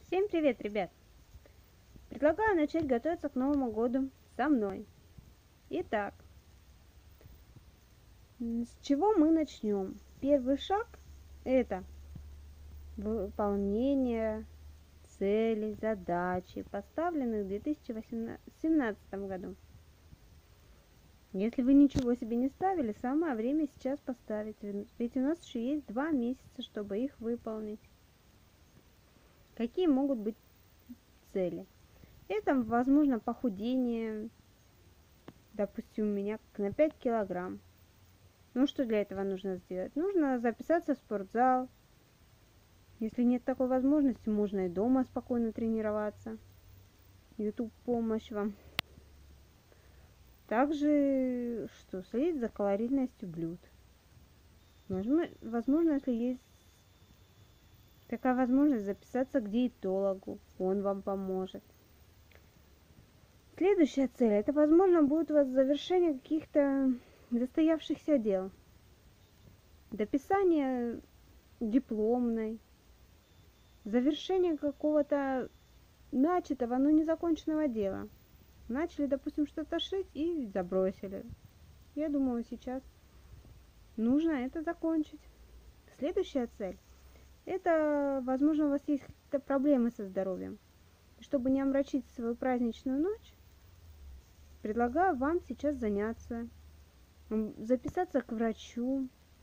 Всем привет, ребят! Предлагаю начать готовиться к Новому году со мной. Итак, с чего мы начнем? Первый шаг – это выполнение целей, задачи, поставленных в 2017 году. Если вы ничего себе не ставили, самое время сейчас поставить, ведь у нас еще есть 2 месяца, чтобы их выполнить. Какие могут быть цели? Это, возможно, похудение, допустим, у меня на 5 килограмм. Ну, что для этого нужно сделать? Нужно записаться в спортзал. Если нет такой возможности, можно и дома спокойно тренироваться. YouTube помощь вам. Также, следить за калорийностью блюд. Возможно, если есть такая возможность, записаться к диетологу. Он вам поможет. Следующая цель. Это, возможно, будет у вас завершение каких-то застоявшихся дел. Дописание дипломной. Завершение какого-то начатого, но незаконченного дела. Начали, допустим, что-то шить и забросили. Я думаю, сейчас нужно это закончить. Следующая цель. Это, возможно, у вас есть какие-то проблемы со здоровьем. Чтобы не омрачить свою праздничную ночь, предлагаю вам сейчас заняться, записаться к врачу,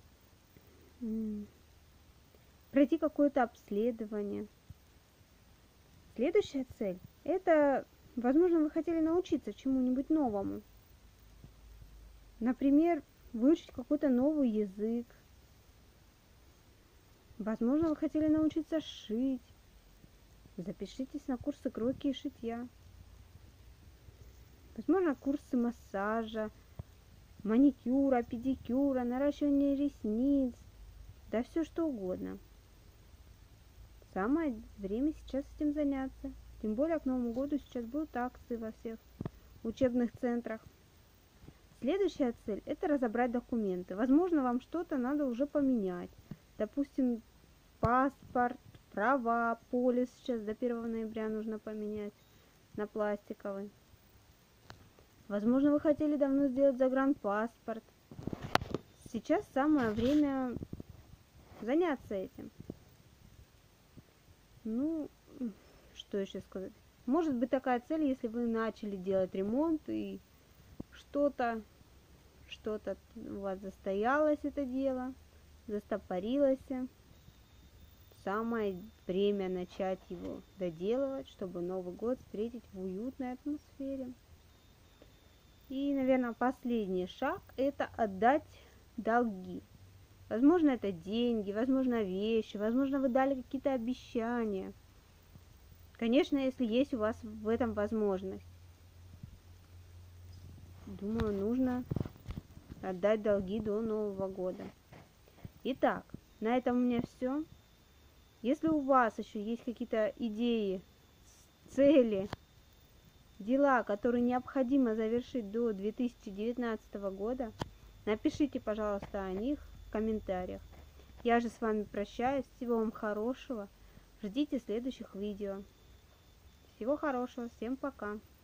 пройти какое-то обследование. Следующая цель – это, возможно, вы хотели научиться чему-нибудь новому. Например, выучить какой-то новый язык. Возможно, вы хотели научиться шить. Запишитесь на курсы кройки и шитья. Возможно, курсы массажа, маникюра, педикюра, наращивания ресниц. Да все что угодно. Самое время сейчас этим заняться. Тем более к Новому году сейчас будут акции во всех учебных центрах. Следующая цель – это разобрать документы. Возможно, вам что-то надо уже поменять. Допустим, паспорт, права, полис сейчас до 1 ноября нужно поменять на пластиковый. Возможно, вы хотели давно сделать загранпаспорт. Сейчас самое время заняться этим. Ну, что еще сказать? Может быть такая цель, если вы начали делать ремонт и что-то у вас застоялось это дело, застопорилось. Самое время начать его доделывать, чтобы Новый год встретить в уютной атмосфере. И, наверное, последний шаг – это отдать долги. Возможно, это деньги, возможно, вещи, возможно, вы дали какие-то обещания. Конечно, если есть у вас в этом возможность. Думаю, нужно отдать долги до Нового года. Итак, на этом у меня все. Если у вас еще есть какие-то идеи, цели, дела, которые необходимо завершить до 2019 года, напишите, пожалуйста, о них в комментариях. Я же с вами прощаюсь. Всего вам хорошего. Ждите следующих видео. Всего хорошего. Всем пока.